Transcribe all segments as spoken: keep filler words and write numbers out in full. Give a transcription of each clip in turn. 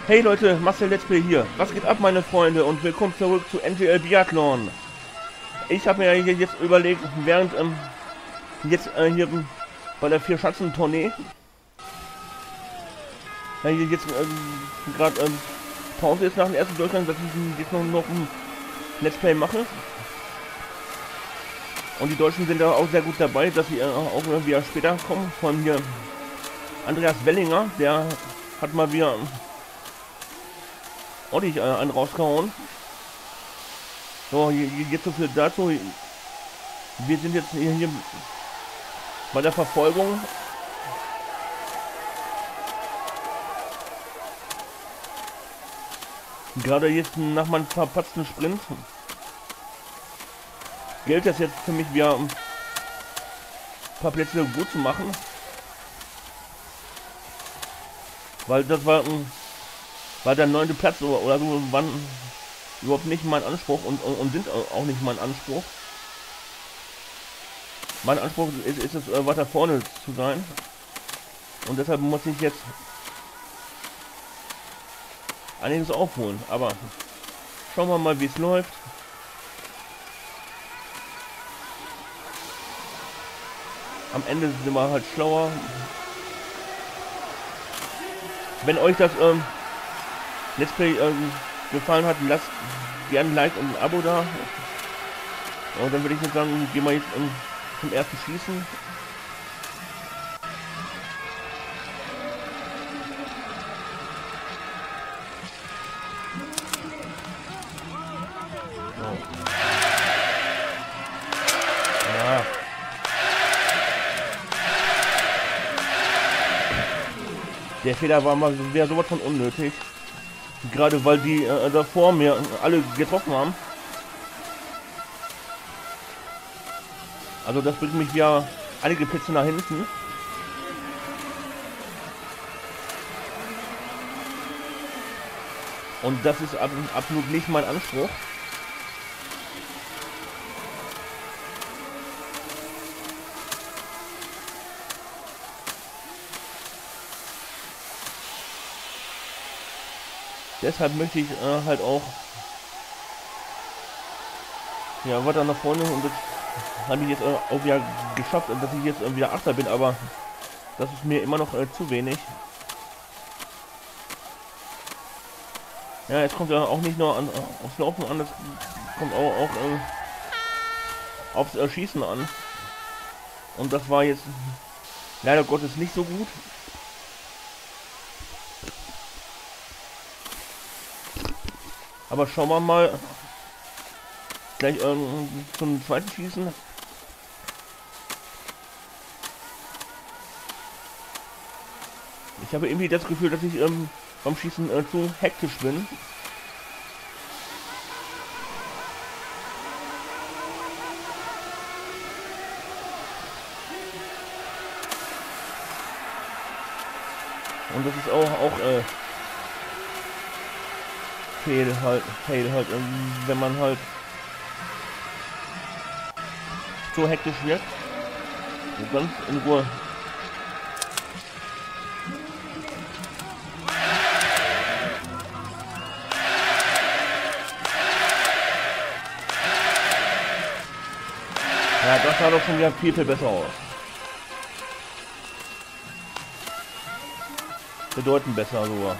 Hey Leute, Marcel Let's Play hier. Was geht ab, meine Freunde, und willkommen zurück zu N G L Biathlon. Ich habe mir hier jetzt überlegt, während ähm, jetzt äh, hier bei der Vier-Schanzentournee ja, hier jetzt ähm, gerade ähm, Pause ist nach dem ersten Durchgang, dass ich jetzt noch, noch ein Let's Play mache. Und die Deutschen sind da auch sehr gut dabei, dass sie äh, auch wieder später kommen. Von hier Andreas Wellinger, der hat mal wieder ordentlich äh, einen rausgehauen. So, jetzt so viel dazu. Wir sind jetzt hier, hier bei der Verfolgung. Gerade jetzt nach meinem verpatzten Sprint gilt es jetzt für mich wieder ein paar Plätze gut zu machen. Weil das war, war der neunte Platz oder, oder so, wann überhaupt nicht mein Anspruch und, und, und sind auch nicht mein Anspruch. Mein Anspruch ist, ist es, weiter vorne zu sein. Und deshalb muss ich jetzt einiges aufholen. Aber schauen wir mal, wie es läuft. Am Ende sind wir halt schlauer. Wenn euch das ähm, Let's Play ähm, gefallen hat, lasst gerne ein Like und ein Abo da. Und dann würde ich jetzt sagen, gehen wir jetzt ähm, zum ersten Schießen. So. Ja. Der Fehler war mal wäre sowas von unnötig. Gerade weil die äh, da vor mir alle getroffen haben. Also das bringt mich ja einige Plätze nach hinten. Und das ist ab, absolut nicht mein Anspruch. Deshalb möchte ich äh, halt auch ja weiter nach vorne, und das habe ich jetzt äh, auch wieder geschafft, dass ich jetzt äh, wieder Achter bin, aber das ist mir immer noch äh, zu wenig. Ja, es kommt ja auch nicht nur an, äh, aufs Laufen an, es kommt auch, auch äh, aufs äh, Schießen an. Und das war jetzt leider Gottes nicht so gut. Aber schauen wir mal gleich ähm, zum zweiten Schießen. Ich habe irgendwie das Gefühl, dass ich ähm, beim Schießen äh, zu hektisch bin. Und das ist auch, auch äh, Fail halt, Fail halt, ähm, wenn man halt so hektisch wird. Und ganz in Ruhe. Ja, das sah doch schon wieder viel, viel besser aus. Bedeutend besser sogar.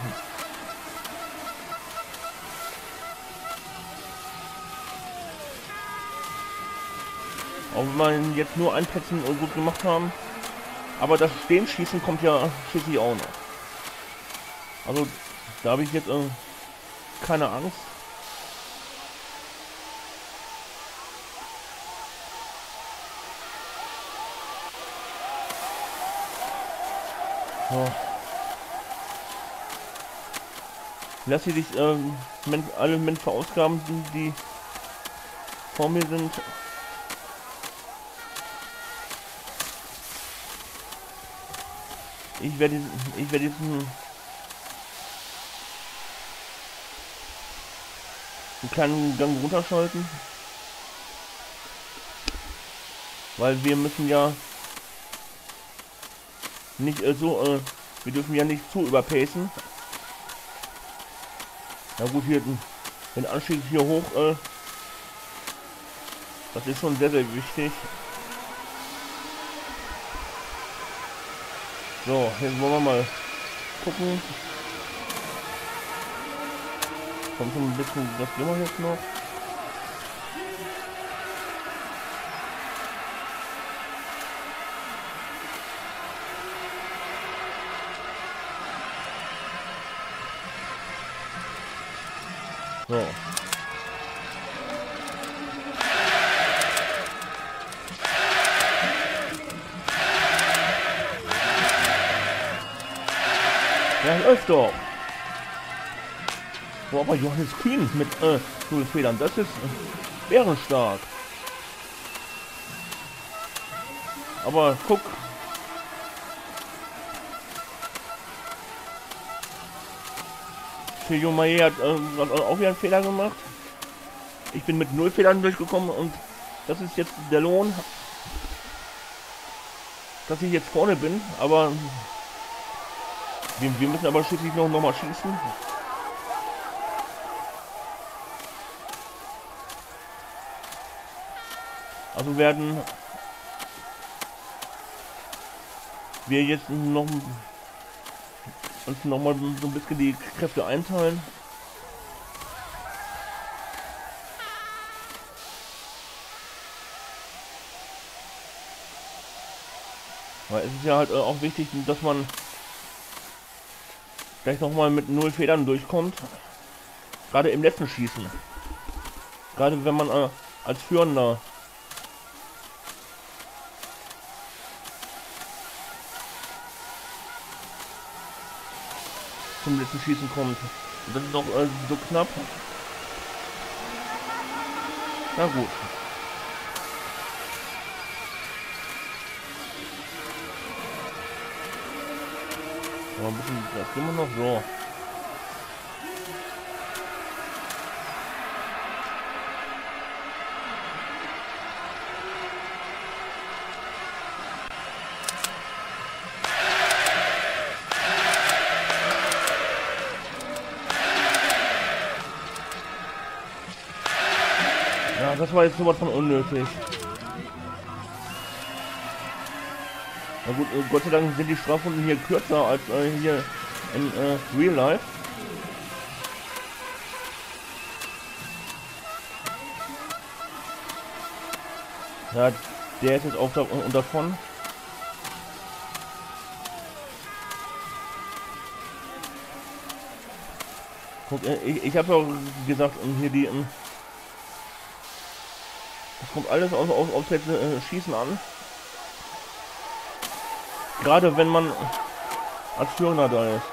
Auch wenn wir jetzt nur ein Plätzchen gut gemacht haben. Aber das Stehenschießen kommt ja schließlich auch noch. Also da habe ich jetzt äh, keine Angst. So. Lass hier dich ähm, alle Menschen verausgaben, die vor mir sind. Ich werde ich werde jetzt einen, einen kleinen Gang runterschalten, weil wir müssen ja nicht äh, so, äh, wir dürfen ja nicht zu überpacen. Na gut, hier den Anstieg hier hoch, äh, das ist schon sehr, sehr wichtig. So, jetzt wollen wir mal gucken. Kommt schon ein bisschen, das gehen wir jetzt noch. So. Ja, läuft doch. Oh, aber Johannes Kühn mit äh, null Fehlern, das ist äh, bärenstark. Aber guck. Sergio Mayer hat äh, auch wieder einen Fehler gemacht. Ich bin mit null Fehlern durchgekommen und das ist jetzt der Lohn, dass ich jetzt vorne bin. Aber wir, wir müssen aber schließlich noch, noch mal schießen. Also werden wir jetzt noch uns noch mal so ein bisschen die Kräfte einteilen. Weil es ist ja halt auch wichtig, dass man gleich noch mal mit null Federn durchkommt. Gerade im letzten Schießen. Gerade wenn man äh, als Führender zum letzten Schießen kommt. Und das ist doch äh, so knapp. Na gut. Aber ein bisschen, das gehen wir noch so. Ja, das war jetzt sowas von unnötig. Na gut, äh, Gott sei Dank sind die Strafrunden hier kürzer als äh, hier in äh, Real Life. Ja, der ist jetzt auch da und davon. Guck, äh, ich, ich habe ja gesagt, um hier die, ähm, das kommt alles auf, auf, aufs letzte äh, Schießen an. Gerade wenn man als Führender da ist.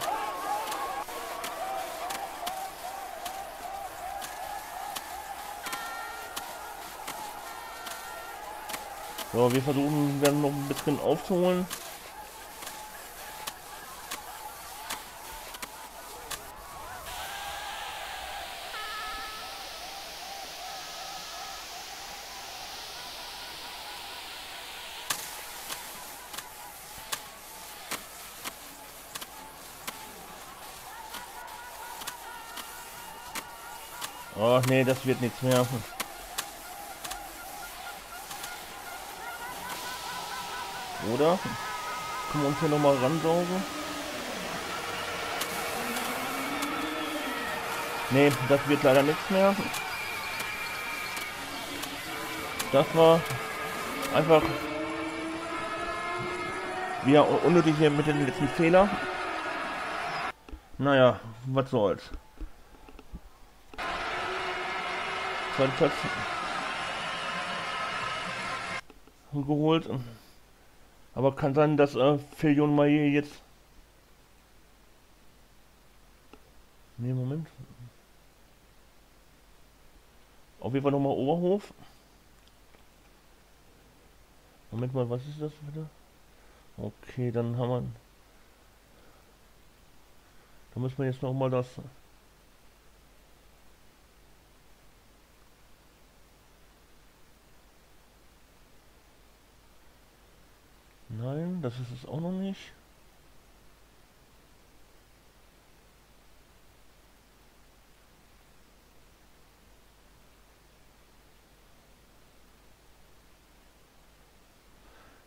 So, wir versuchen dann noch ein bisschen aufzuholen. Ach nee, das wird nichts mehr. Oder? Können wir uns hier nochmal ransaugen? Nee, das wird leider nichts mehr. Das war einfach wieder unnötig hier mit den letzten Fehler. Naja, was soll's. Zweiter Platz geholt. Aber kann sein, dass äh, Fillon Maillet jetzt... Ne, Moment. Auf jeden Fall nochmal Oberhof. Moment mal, was ist das bitte? Okay, dann haben wir... Da müssen wir jetzt nochmal das... Nein, das ist es auch noch nicht.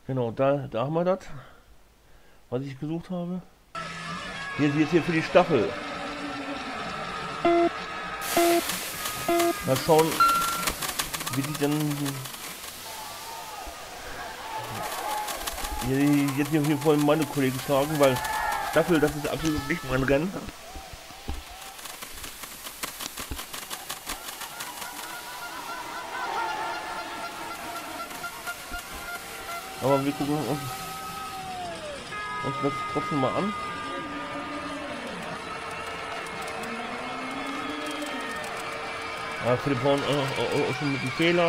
Genau, da, da haben wir das, was ich gesucht habe. Hier ist jetzt hier für die Staffel. Mal schauen, wie die dann hier, jetzt hier, hier vorhin meine Kollegen sagen, weil Staffel, das ist absolut nicht mein Rennen. Aber wir gucken uns, uns das trotzdem mal an. Ja, Philipp Horn äh, äh, schon mit dem Fehler.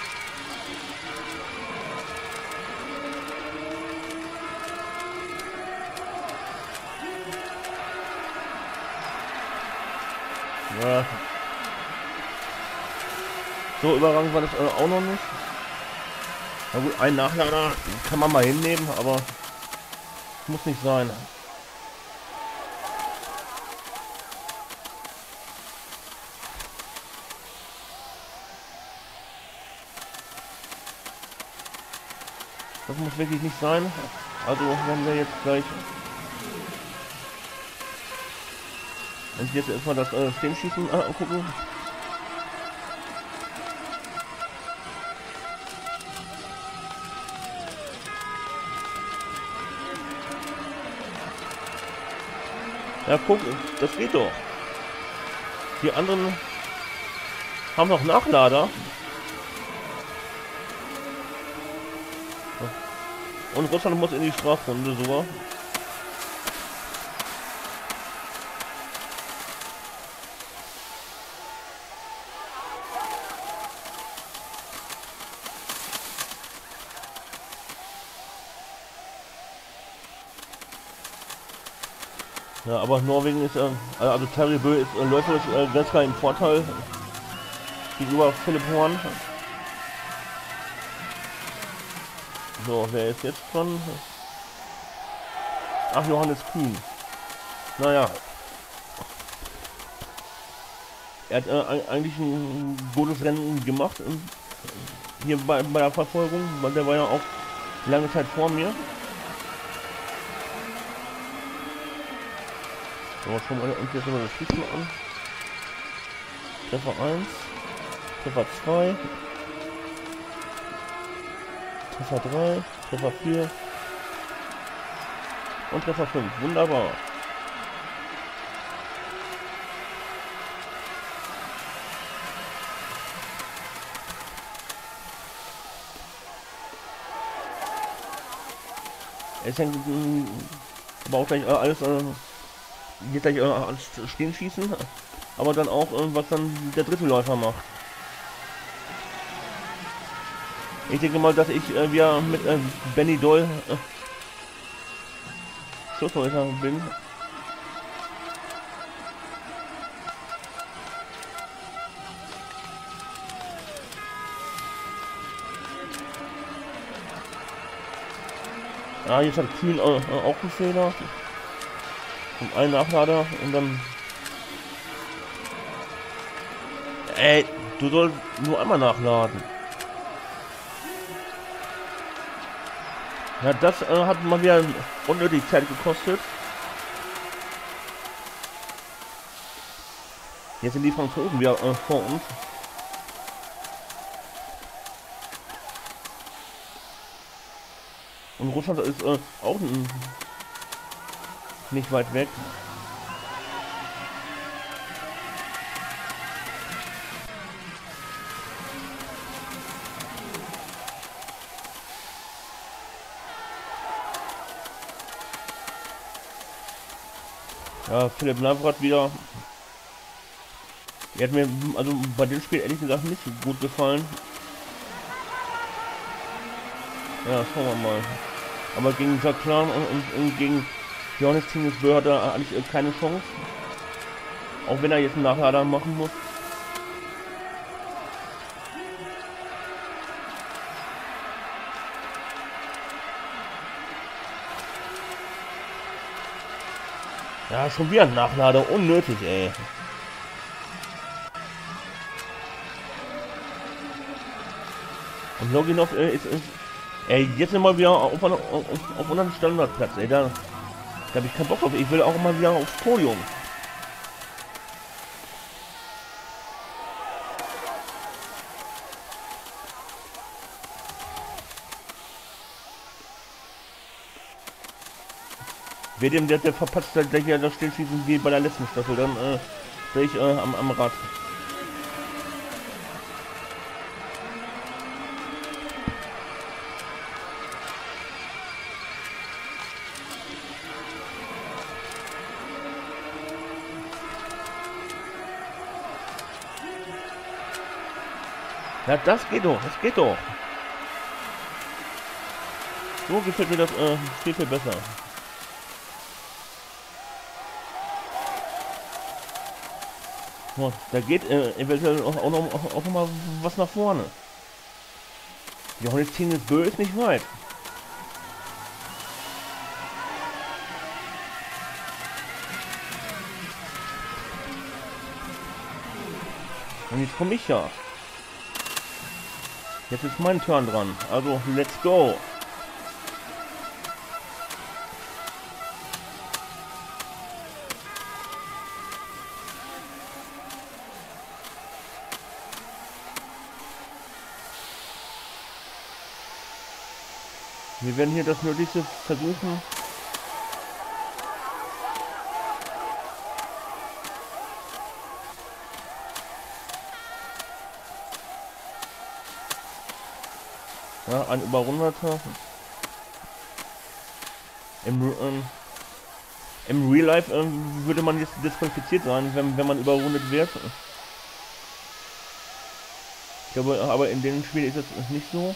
Ja. So überragend war das äh, auch noch nicht. Na gut, ein Nachlader kann man mal hinnehmen, aber muss nicht sein. Das muss wirklich nicht sein. Also wenn wir jetzt gleich und jetzt erstmal das äh, Stehenschießen äh, angucken. Ja, guck, das geht doch. Die anderen haben noch Nachlader. Und Russland muss in die Strafrunde sogar. Ja, aber Norwegen ist, äh, also Terry Bö ist äh, läuferisch äh, ganz klar im Vorteil gegenüber Philipp Horn. So, wer ist jetzt dran? Ach, Johannes Kühn. Naja. Er hat äh, eigentlich ein gutes Rennen gemacht. Hier bei, bei der Verfolgung, weil der war ja auch lange Zeit vor mir. So, schauen wir uns jetzt mal das Schießen an. Treffer eins, Treffer zwei, Treffer drei, Treffer vier und Treffer fünf. Wunderbar. Es hängt aber auch gleich äh, alles, äh, geht gleich äh, alles stehen schießen, aber dann auch, äh, was dann der dritte Läufer macht. Ich denke mal, dass ich äh, wieder mit äh, Benny Doll äh, Schlussläufer bin. Ah, jetzt hat Kühn äh, auch einen Fehler. Und einen Nachlader und dann... Ey, du sollst nur einmal nachladen. Ja, das äh, hat mal wieder unnötig Zeit gekostet. Jetzt sind die Franzosen wieder äh, vor uns. Und Russland ist äh, auch nicht weit weg. Ja, Philipp Navrat wieder. Er hat mir also bei dem Spiel ehrlich gesagt nicht so gut gefallen. Ja, schauen wir mal. Aber gegen Jacqueline und, und, und gegen Johannes Tingesbö hat er eigentlich keine Chance. Auch wenn er jetzt einen Nachlader machen muss. Ja, schon wieder ein Nachlader, unnötig, ey. Und Loginov äh, ist, ist Ey, jetzt sind wir wieder auf, auf, auf unserem Standardplatz, ey, da, da habe ich keinen Bock drauf. Ich will auch mal wieder aufs Podium. Wer dem, der, der verpasst, der, der hier da stillschießen wie bei der letzten Staffel, dann äh, stehe ich äh, am, am Rad. Ja, das geht doch, das geht doch. So gefällt mir das äh, viel, viel besser. Oh, da geht äh, eventuell auch, auch, noch, auch, auch noch mal was nach vorne. Die Hornets-Team ist böse nicht weit. Und jetzt komme ich ja. Jetzt ist mein Turn dran. Also, let's go. Wir werden hier das Nötigste versuchen. Ja, ein Überrundeter. Im, ähm, im Real Life ähm, würde man jetzt disqualifiziert sein, wenn, wenn man überrundet wird. Ich glaube, aber in dem Spiel ist das nicht so.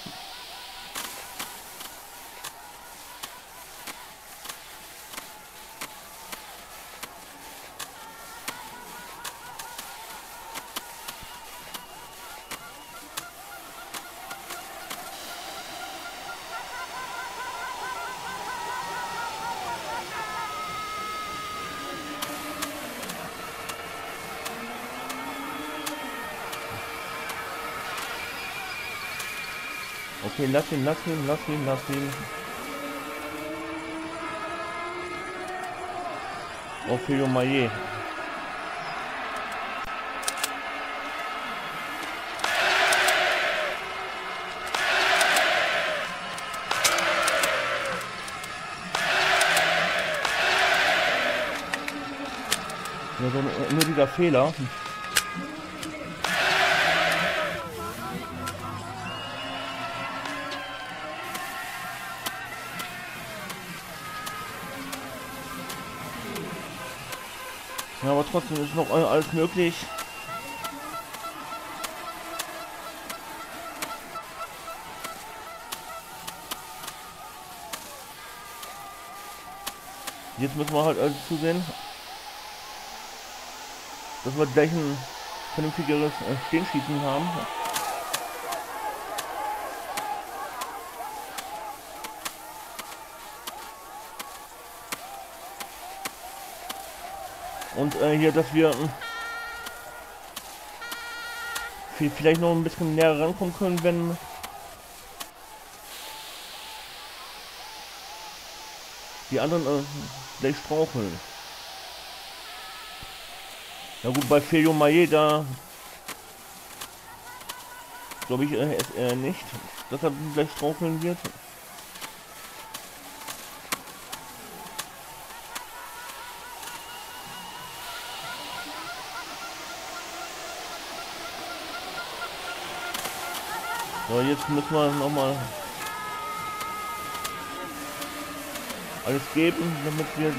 Okay, lass ihn, lass ihn, lass ihn, lass ihn. Oh, Filio Maillet. Ja, so ein unnötiger Fehler. Ja, aber trotzdem ist noch alles möglich. Jetzt müssen wir halt also zusehen, dass wir gleich ein vernünftigeres Stehenschießen haben. Und äh, hier, dass wir äh, vielleicht noch ein bisschen näher rankommen können, wenn die anderen äh, gleich straucheln. Ja gut, bei Filio Maillet, da glaube ich äh, ist er nicht, dass er gleich straucheln wird. So, jetzt müssen wir nochmal alles geben, damit wir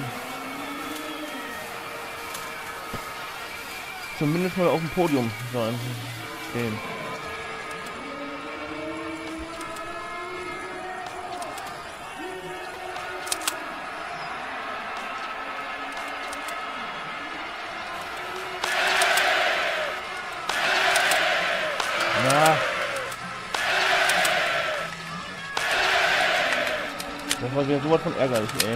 zumindest mal auf dem Podium sein stehen. Na. Das war wieder sowas von ärgerlich, ey.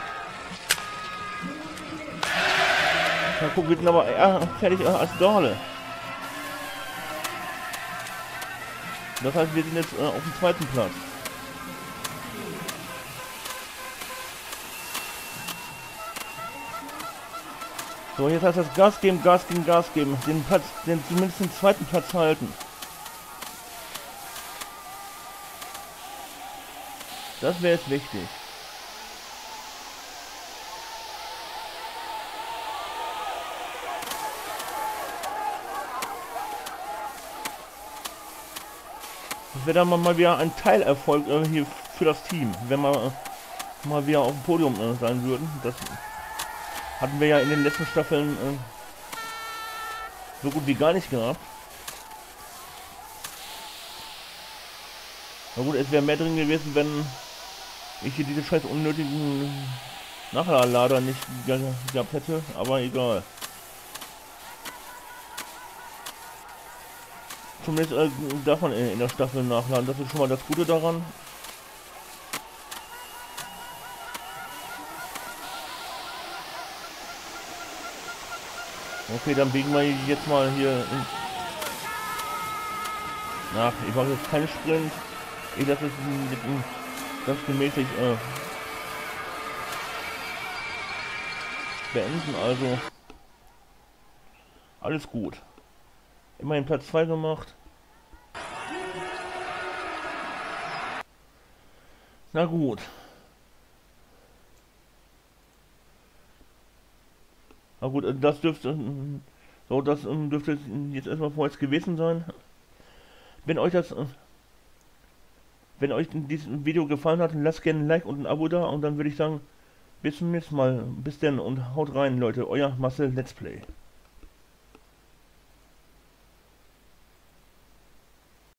Ja, guck, wir sind aber ja, fertig als Dorle. Das heißt, wir sind jetzt äh, auf dem zweiten Platz. So, jetzt heißt das Gas geben, Gas geben, Gas geben. Den Platz, den zumindest den zweiten Platz halten. Das wäre jetzt wichtig. Das wäre dann mal wieder ein Teilerfolg äh, hier für das Team, wenn wir äh, mal wieder auf dem Podium äh, sein würden. Das hatten wir ja in den letzten Staffeln äh, so gut wie gar nicht gehabt. Na gut, es wäre mehr drin gewesen, wenn ich hier diese scheiß unnötigen Nachlader nicht gehabt hätte, aber egal. Zumindest äh, darf man in der Staffel nachladen, das ist schon mal das Gute daran. Okay, dann biegen wir jetzt mal hier in... Ach, ich mache jetzt keinen Sprint. Ich lasse es ganz gemächlich äh, beenden, also alles gut. Immerhin Platz zwei gemacht. Na gut. Na gut, das dürfte so das dürfte jetzt erstmal vorerst gewesen sein. Wenn euch das wenn euch dieses Video gefallen hat, lasst gerne ein Like und ein Abo da und dann würde ich sagen, bis zum nächsten Mal. Bis denn und haut rein, Leute. Euer Marcel Let's Play.